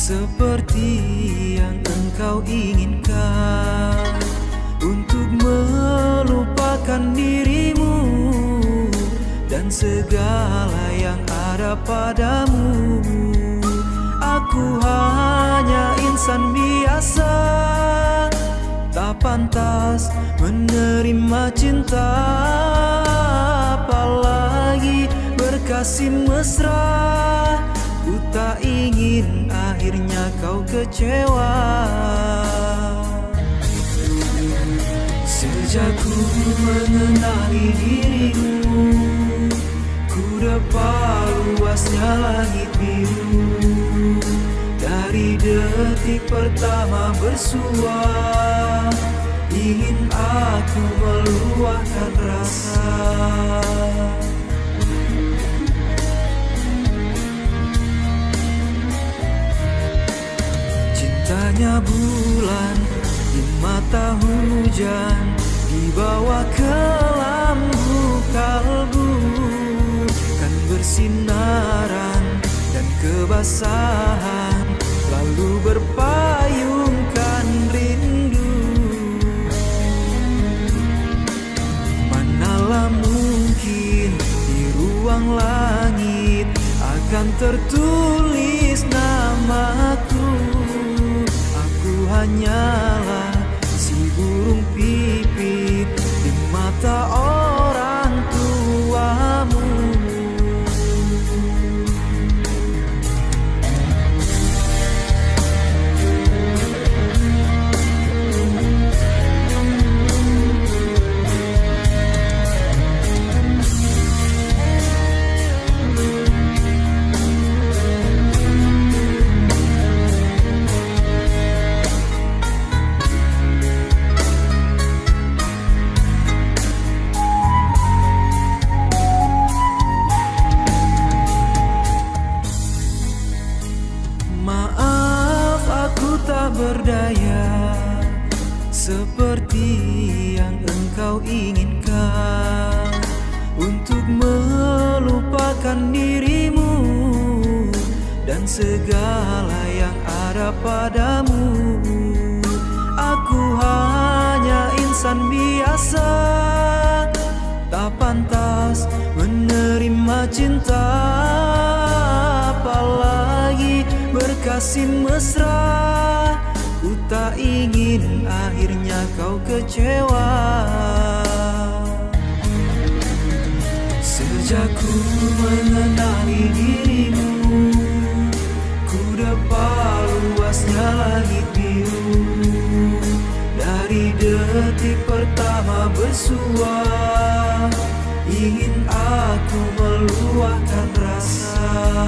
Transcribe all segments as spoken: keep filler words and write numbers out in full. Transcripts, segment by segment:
seperti yang engkau inginkan, untuk melupakan dirimu dan segala yang ada padamu. Aku hanya insan biasa, tak pantas menerima cinta, apalagi berkasih mesra. Ku tak ingin akhirnya kau kecewa. Sejak ku mengenali dirimu, ku dapat luasnya langit biru. Dari detik pertama bersua, ingin aku meluahkan rasa. Cintanya bulan di mata hujan, dibawa ke lampu kalbu, kan bersinaran dan kebasahan, lalu berpayungkan rindu. Manalah mungkin di ruang langit akan tertulis namaku. Aku hanyalah si burung pipit di mata orang tuamu. Berdaya seperti yang engkau inginkan, untuk melupakan dirimu dan segala yang ada padamu. Aku hanya insan biasa, tak pantas menerima cinta, apalagi berkasih mesra. Ku tak ingin akhirnya kau kecewa. Sejak ku mengenali dirimu, ku dapat luasnya langit biru. Dari detik pertama bersua, ingin aku meluahkan rasa.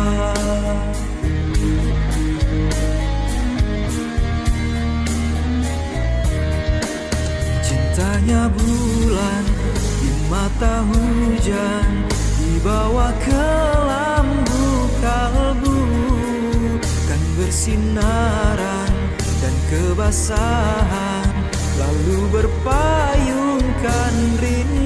Cintanya bulan di mata hujan, dibawa ke lampu kalbu, kan bersinaran dan kebasahan, lalu berpayungkan rindu.